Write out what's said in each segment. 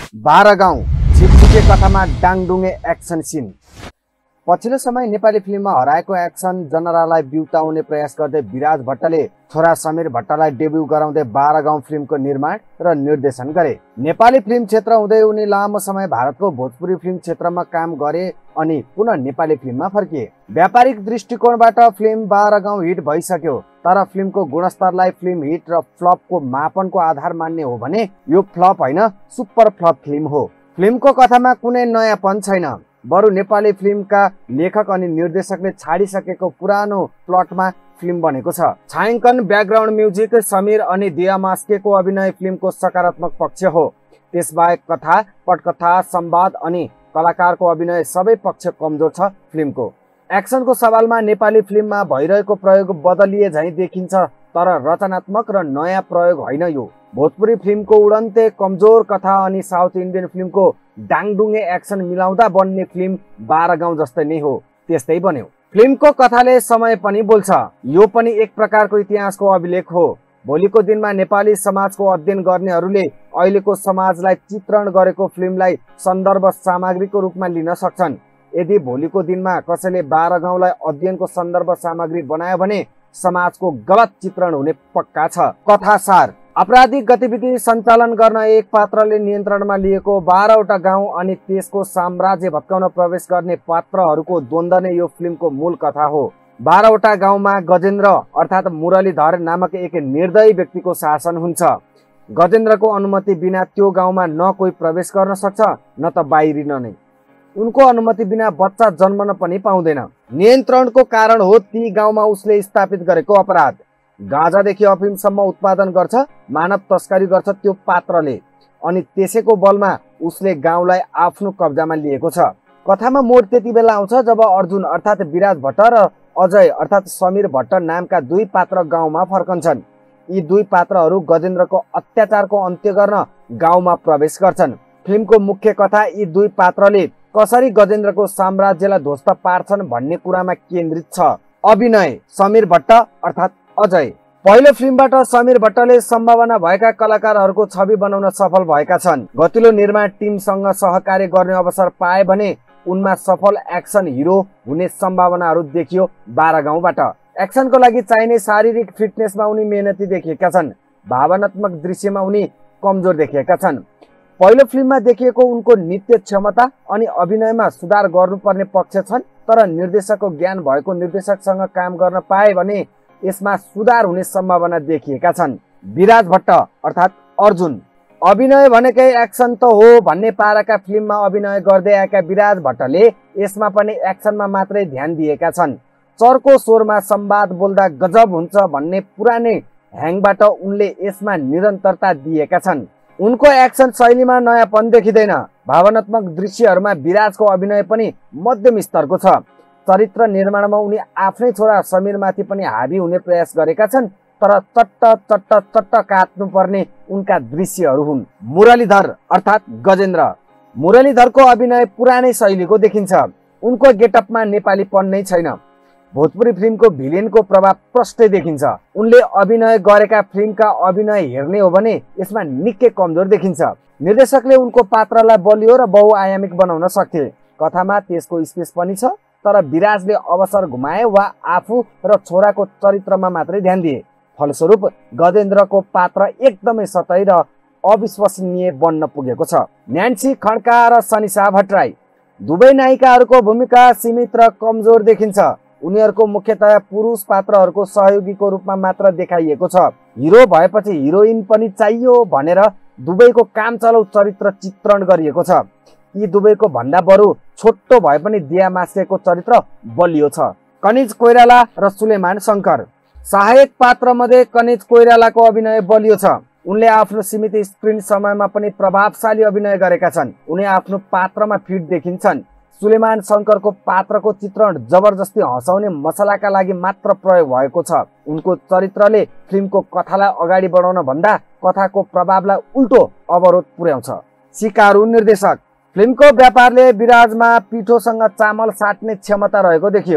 12 गाउँ छिपछिपे कथामा डाङडुङ्गे action scene. पछिल्लो समय नेपाली फिल्ममा हराएको एक्सन जनरालाई बिउताउने प्रयास गर्दै विराज भट्टले छोरा समीर भट्टलाई डेब्यु गराउँदै 12 गाउँ फिल्मको निर्माण र निर्देशन गरे। नेपाली फिल्म क्षेत्र हुँदै उनी लामो समय भारतको भोजपुरी फिल्म क्षेत्रमा काम गरे अनि पुनः नेपाली फिल्ममा फर्किए। व्यापारिक दृष्टिकोणबाट फिल्म 12 गाउँ हिट भइसक्यो, तर फिल्मको गुणस्तरलाई फिल्म हिट र फ्लपको मापनको आधार मान्ने हो भने यो फ्लप होइन, सुपर फ्लप फिल्म हो। फिल्मको कथामा कुनै नयाँपन छैन, बरु नेपाली फिल्मका लेखक अनि निर्देशकले छाडिसकेको पुरानो प्लटमा फिल्म बनेको छ। छायाङ्कन, ब्याकग्राउन्ड म्युजिक, समीर अनि दिया मास्केको अभिनय फिल्मको सकारात्मक पक्ष हो। त्यसबाहेक कथा, पटकथा, संवाद अनि कलाकारको अभिनय सबै पक्ष कमजोर छ। फिल्मको एक्सनको सवालमा नेपाली फिल्ममा भइरहेको प्रयोग बदलिए झैँ देखिन्छ, तर रचनात्मक र नयाँ प्रयोग होइन यो। भोजपुरी फिल्मको उडन्ते कमजोर कथा अनि साउथ इन्डियन फिल्मको डाङडुङ्गे एक्सन मिलाउँदा बन्ने फिल्म 12 गाउँ जस्तै नै हो, त्यस्तै बन्यो। फिल्मको कथाले समय पनि बोल्छ, यो पनि एक प्रकारको इतिहासको अभिलेख हो। भोलिको दिनमा नेपाली समाजको अध्ययन गर्नेहरूले अहिलेको समाजलाई चित्रण गरेको फिल्मलाई सन्दर्भ सामग्रीको रूपमा लिन सक्छन्। यदि भोलिको दिनमा कसैले 12 गाउँलाई अध्ययनको सन्दर्भ सामग्री बनायो भने समाजको गलत चित्रण हुने पक्का छ। कथा सार: आपराधिक गतिविधि सञ्चालन गर्न एक पात्रले नियन्त्रणमा लिएको 12 वटा गाउँ अनि त्यसको साम्राज्य भत्काउन प्रवेश गर्ने पात्रहरूको द्वन्द्व नै यो फिल्मको मूल कथा हो। 12 वटा गाउँमा गजेन्द्र अर्थात् मुरलीधर नामक एक निर्दयी व्यक्तिको शासन हुन्छ। गजेन्द्रको अनुमति बिना त्यो गाउँमा न कोही प्रवेश गर्न सक्छ न त बाहिरिन नै। उनको अनुमति बिना बच्चा जन्मन पनि पाउँदैन। नियन्त्रणको कारण हो ती गाउँमा उसले स्थापित गरेको अपराध। गाँजादेखि अफिमसम्म उत्पादन गर्छ, मानव तस्करी गर्छ त्यो पात्रले, अनि त्यसैको बलमा उसले गाउँलाई आफ्नो कब्जामा लिएको छ। कथामा मोड त्यति बेला आउँछ जब अर्जुन अर्थात् विराज भट्ट र अजय अर्थात् समीर भट्ट नामका दुई पात्र गाउँमा फर्कन्छन्। यी दुई पात्रहरू गजेन्द्रको अत्याचारको अन्त्य गर्न गाउँमा प्रवेश गर्छन्। फिल्मको मुख्य कथा यी दुई पात्रले कसरी गजेन्द्रको साम्राज्यलाई ध्वस्त पार्छन् भन्ने कुरामा केन्द्रित छ। अभिनय: समीर भट्ट अर्थात् अजय। पहिलो फिल्मबाट समीर भट्टले सम्भावना भएका कलाकारहरूको छवि बनाउन सफल भएका छन्। गतिलो निर्माण टिमसँग सहकार्य गर्ने अवसर पाए भने उनमा सफल एक्सन हिरो हुने सम्भावनाहरू देखियो 12 गाउँबाट। एक्सनको लागि चाहिने शारीरिक फिटनेसमा उनी मेहनती देखिएका छन्, भावनात्मक दृश्यमा उनी कमजोर देखिएका छन्। पहिलो फिल्ममा देखिएको उनको नृत्य क्षमता अनि अभिनयमा सुधार गर्नुपर्ने पक्ष छन्, तर निर्देशकको ज्ञान भएको निर्देशकसँग काम गर्न पाए भने यसमा सुधार हुने सम्भावना देखिएका छन्। विराज भट्ट अर्थात् अर्जुन: अभिनय भनेकै एक्सन त हो भन्ने पाराका फिल्ममा अभिनय गर्दै आएका विराज भट्टले यसमा पनि एक्सनमा मात्रै ध्यान दिएका छन्। चर्को स्वरमा संवाद बोल्दा गजब हुन्छ भन्ने पुरानै ह्याङबाट उनले यसमा निरन्तरता दिएका छन्। उनको एक्सन शैलीमा नयाँपन देखिँदैन। भावनात्मक दृश्यहरूमा विराजको अभिनय पनि मध्यम स्तरको छ। चरित्र निर्माणमा उनी आफ्नै छोरा समीरमाथि पनि हाबी हुने प्रयास गरेका छन्, तर चट्ट चट्ट चट्ट काट्नुपर्ने उनका दृश्यहरू हुन्। मुरलीधर अर्थात् गजेन्द्र: मुरलीधरको अभिनय पुरानै शैलीको देखिन्छ। उनको गेटअपमा नेपालीपन नै छैन। भोजपुरी फिल्मको भिलेनको प्रभाव प्रष्टै देखिन्छ। उनले अभिनय गरेका फिल्मका अभिनय हेर्ने हो भने यसमा निकै कमजोर देखिन्छ। निर्देशकले उनको पात्रलाई बलियो र बहुआयामिक बनाउन सक्थे। कथामा त्यसको स्पेस पनि छ, तर विराजले अवसर घुमाए वा आफू र छोराको चरित्रमा मात्रै ध्यान दिए। फलस्वरूप गजेन्द्रको पात्र एकदमै सतही र अविश्वसनीय बन्न पुगेको छ। न्यान्सी खड्का र सनिसा भट्टराई: दुवै नायिकाहरूको भूमिका सीमित र कमजोर देखिन्छ। उनीहरूको मुख्यतया पुरुष पात्रहरूको सहयोगीको रूपमा मात्र देखाइएको छ। हिरो भएपछि हिरोइन पनि चाहियो भनेर दुवैको कामचलाउ चरित्र चित्रण गरिएको छ। यी दुवैको भन्दा बरु छोटो भए पनि दिया मास्केको चरित्र बलियो छ। कनिज कोइराला र सुलेमान शङ्कर: सहायक पात्रमध्ये कनिज कोइरालाको अभिनय बलियो छ। उनले आफ्नो सीमित स्क्रिन समयमा पनि प्रभावशाली अभिनय गरेका छन्। उनी आफ्नो पात्रमा फिट देखिन्छन्। सुलेमान शङ्करको पात्रको चित्रण जबरजस्ती हँसाउने मसलाका लागि मात्र प्रयोग भएको छ। उनको चरित्रले फिल्मको कथालाई अगाडि बढाउन भन्दा कथाको प्रभावलाई उल्टो अवरोध पुर्याउँछ। सिकारु निर्देशक: फिल्मको व्यापारले विराजमा पिठोसँग चामल साट्ने क्षमता रहेको देखियो।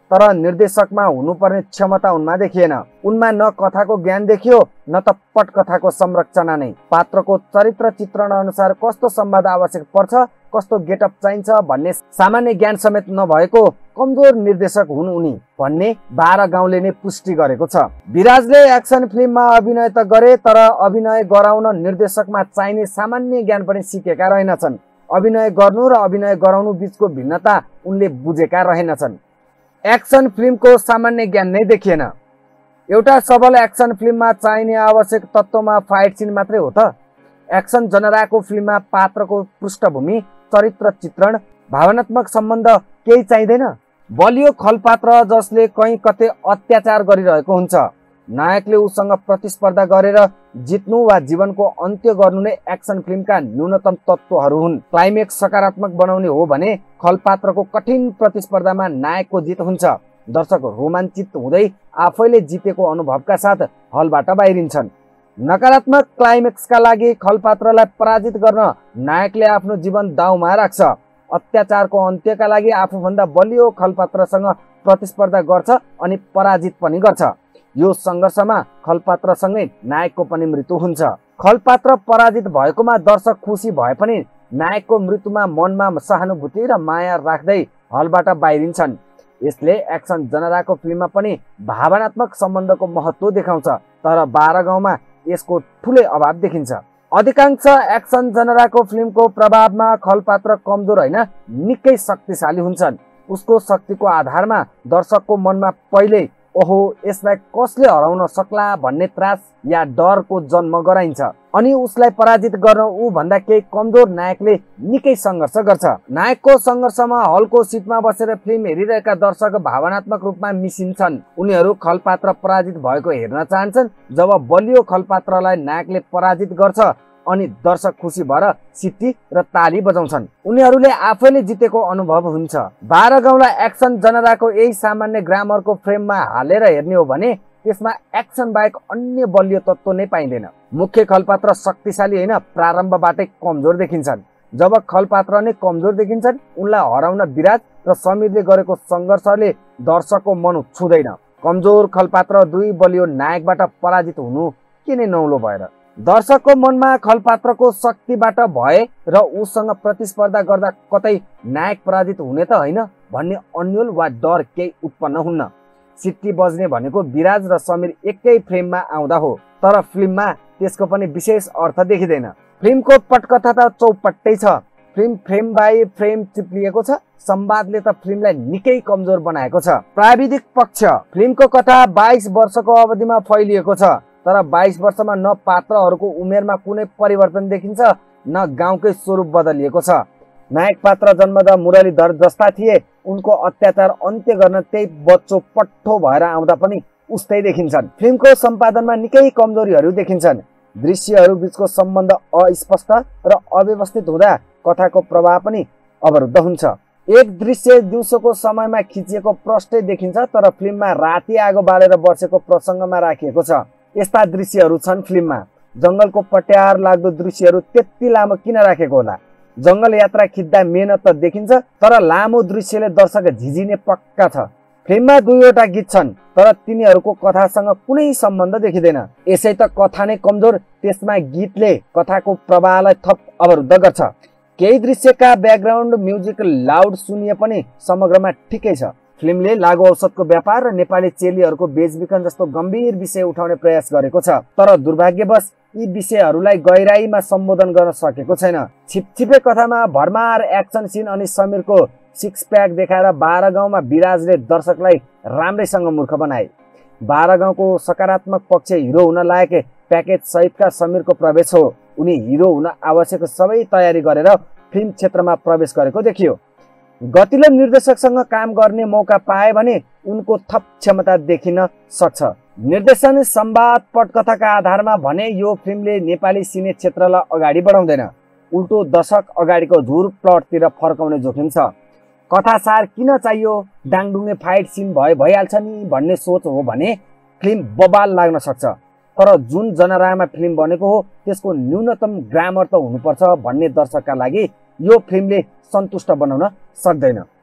तर निर्देशकमा हुनुपर्ने क्षमता उनमा देखिएन। उनमा न कथाको ज्ञान देखियो न त पटकथाको संरचना नै। पात्रको चरित्र चित्रण अनुसार कस्तो संवाद आवश्यक पर्छ, कस्तो गेटअप चाहिन्छ भन्ने सामान्य ज्ञान समेत नभएको कमजोर निर्देशक हुन् उनी भन्ने 12 गाउँले नै पुष्टि गरेको छ। विराजले एक्सन फिल्ममा अभिनय त गरे, तर अभिनय गराउन निर्देशकमा चाहिने सामान्य ज्ञान पनि सिकेका रहेनछन्। अभिनय गर्नु र अभिनय गराउनु बीचको भिन्नता उनले बुझेका रहेनछन्। एक्सन फिल्मको सामान्य ज्ञान नै देखिएन। एउटा सबल एक्सन फिल्ममा चाहिने आवश्यक तत्त्वमा फाइट सिन मात्रै हो त? एक्सन जनराको फिल्ममा पात्रको पृष्ठभूमि, चरित्र चित्रण, भावनात्मक सम्बन्ध केही चाहिँदैन? बलियो खलपात्र जसले कहीँ कतै अत्याचार गरिरहेको हुन्छ, नायकले उसँग प्रतिस्पर्धा गरेर जित्नु वा जीवनको अन्त्य गर्नु नै एक्सन फिल्मका न्यूनतम तत्त्वहरू हुन्। क्लाइमेक्स सकारात्मक बनाउने हो भने खलपात्रको कठिन प्रतिस्पर्धामा नायकको जित हुन्छ। दर्शक रोमाञ्चित हुँदै आफैले जितेको अनुभवका साथ हलबाट बाहिरिन्छन्। नकारात्मक क्लाइमेक्सका लागि खलपात्रलाई पराजित गर्न नायकले आफ्नो जीवन दाउमा राख्छ। अत्याचारको अन्त्यका लागि आफूभन्दा बलियो खलपात्रसँग प्रतिस्पर्धा गर्छ अनि पराजित पनि गर्छ। यो सङ्घर्षमा खलपात्रसँगै नायकको पनि मृत्यु हुन्छ। खलपात्र पराजित भएकोमा दर्शक खुसी भए पनि नायकको मृत्युमा मनमा सहानुभूति र माया राख्दै हलबाट बाहिरिन्छन्। यसले एक्सन जनराको फिल्ममा पनि भावनात्मक सम्बन्धको महत्त्व देखाउँछ, तर 12 गाउँमा यसको ठुलै अभाव देखिन्छ। अधिकांश एक्सन जनराको फिल्मको प्रभावमा खलपात्र कमजोर होइन, निकै शक्तिशाली हुन्छन्। उसको शक्तिको आधारमा दर्शकको मनमा पहिले ओहो यसलाई कसले हराउन सक्ला भन्ने त्रास या डरको जन्म गराइन्छ, अनि उसलाई पराजित गर्न ऊ भन्दा केही कमजोर नायकले निकै सङ्घर्ष गर्छ। नायकको सङ्घर्षमा हलको सिटमा बसेर फिल्म हेरिरहेका दर्शक भावनात्मक रूपमा मिसिन्छन्। उनीहरू खलपात्र पराजित भएको हेर्न चाहन्छन्। जब बलियो खलपात्रलाई नायकले पराजित गर्छ अनि दर्शक खुसी भएर सिट्टी र ताली बजाउँछन्। उनीहरूले आफैले जितेको अनुभव हुन्छ। 12 गाउँलाई एक्सन जनराको यही सामान्य ग्रामरको फ्रेममा हालेर हेर्ने हो भने त्यसमा एक्सन बाहेक अन्य बलियो तत्त्व नै पाइँदैन। मुख्य खलपात्र शक्तिशाली होइन, प्रारम्भबाटै कमजोर देखिन्छन्। जब खलपात्र नै कमजोर देखिन्छन्, उनलाई हराउन विराज र समीरले गरेको सङ्घर्षले दर्शकको मन छुँदैन। कमजोर खलपात्र दुई बलियो नायकबाट पराजित हुनु किन नौलो भएर? दर्शकको मनमा खलपात्रको शक्तिबाट भए र उसँग प्रतिस्पर्धा गर्दा कतै नायक पराजित हुने त होइन भन्ने अन्यल वा डर केही उत्पन्न हुन्न। सिट्टी बज्ने भनेको विराज र समीर एकै फ्रेममा आउँदा हो, तर फिल्ममा त्यसको पनि विशेष अर्थ देखिँदैन। फिल्मको पटकथा त चौपट्टै छ। फिल्म फ्रेम बाई फ्रेम चिप्लिएको छ। संवादले त फिल्मलाई निकै कमजोर बनाएको छ। प्राविधिक पक्ष, फिल्मको कथा 22 वर्षको अवधिमा फैलिएको छ, तर 22 वर्षमा न पात्रहरूको उमेरमा कुनै परिवर्तन देखिन्छ न गाउँकै स्वरूप बदलिएको छ। नायक पात्र जन्मदा मुरलीधर जस्ता थिए, उनको अत्याचार अन्त्य गर्न त्यही बच्चो पट्टो भएर आउँदा पनि उस्तै देखिन्छन्। फिल्मको सम्पादनमा निकै कमजोरीहरू देखिन्छन्। दृश्यहरू बीचको सम्बन्ध अस्पष्ट र अव्यवस्थित हुँदा कथाको प्रवाह पनि अवरुद्ध हुन्छ। एक दृश्य दिउँसोको समयमा खिचिएको प्रष्टै देखिन्छ, तर फिल्ममा राति आगो बालेर बसेको प्रसङ्गमा राखिएको छ। यस्ता दृश्यहरू छन् फिल्ममा। जङ्गलको पट्यार लाग्दो दृश्यहरू त्यति लामो किन राखेको होला? जङ्गल यात्रा खिच्दा मेहनत त देखिन्छ, तर लामो दृश्यले दर्शक झिझिने पक्का छ। फिल्ममा 2वटा गीत छन्, तर तिनीहरूको कथासँग कुनै सम्बन्ध देखिँदैन। यसै त कथा नै कमजोर, त्यसमा गीतले कथाको प्रवाहलाई थप अवरुद्ध गर्छ। केही दृश्यका ब्याकग्राउन्ड म्युजिक लाउड सुनिए पनि समग्रमा ठिकै छ। फिल्मले लागु औषधको व्यापार र नेपाली चेलीहरूको बेचबिखन जस्तो गम्भीर विषय उठाउने प्रयास गरेको छ, तर दुर्भाग्यवश यी विषयहरूलाई गहिराईमा सम्बोधन गर्न सकेको छैन। छिपछिपे कथामा भरमार एक्सन सिन अनि समीरको सिक्स प्याक देखाएर 12 गाउँमा विराजले दर्शकलाई राम्रैसँग मूर्ख बनाए। 12 गाउँको सकारात्मक पक्ष हिरो हुन लायक प्याकेज सहितका समीरको प्रवेश हो। उनी हिरो हुन आवश्यक सबै तयारी गरेर फिल्म क्षेत्रमा प्रवेश गरेको देखियो। गतिलो निर्देशकसँग काम गर्ने मौका पाए भने उनको थप क्षमता देखिन सक्छ। निर्देशन, संवाद, पटकथाका आधारमा भने यो फिल्मले नेपाली सिने क्षेत्रलाई अगाडि बढाउँदैन, उल्टो दशक अगाडिको धुर प्लटतिर फर्काउने जोखिम छ। कथासार किन चाहियो? डाङडुङ्गे फाइट सिन भइहाल्छ नि भन्ने सोच हो भने फिल्म बबाल लाग्न सक्छ, तर जुन जनरामा फिल्म बनेको हो त्यसको न्यूनतम ग्रामर त हुनुपर्छ भन्ने दर्शकका लागि यो फिल्मले सन्तुष्ट बनाउन सक्दैन।